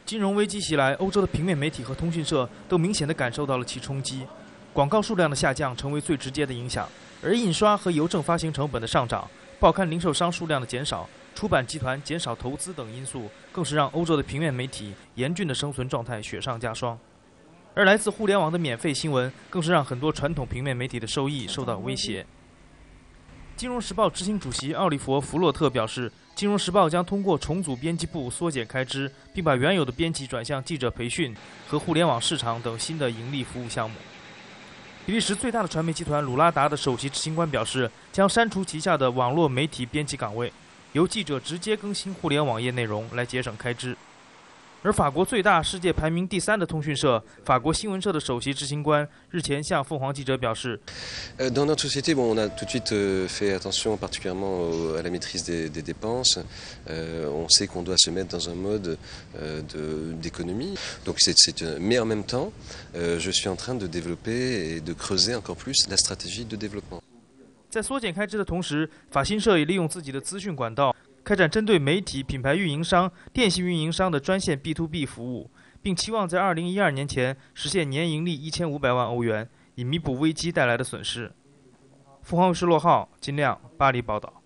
金融危机袭来，欧洲的平面媒体和通讯社都明显地感受到了其冲击。广告数量的下降成为最直接的影响，而印刷和邮政发行成本的上涨、报刊零售商数量的减少、出版集团减少投资等因素，更是让欧洲的平面媒体严峻的生存状态雪上加霜。而来自互联网的免费新闻，更是让很多传统平面媒体的收益受到威胁。金融时报执行主席奥利弗·弗洛特表示，金融时报将通过重组编辑部缩减开支，并把原有的编辑转向记者培训和互联网市场等新的盈利服务项目。比利时最大的传媒集团鲁拉达的首席执行官表示，将删除旗下的网络媒体编辑岗位，由记者直接更新互联网业内容来节省开支。而法国最大、世界排名第3的通讯社法国新闻社的首席执行官日前向凤凰记者表示 Dans notre société, on a tout de suite fait attention particulièrement à la maîtrise des dépenses. On sait qu'on doit se mettre dans un mode d'économie. Donc mais en même temps, je suis en train de développer et de creuser encore plus la stratégie de développement. 在缩减开支的同时，法新社也利用自己的资讯管道，开展针对媒体、品牌运营商、电信运营商的专线 B2B 服务，并期望在2012年前实现年盈利1500万欧元，以弥补危机带来的损失。凤凰卫视骆浩、金亮巴黎报道。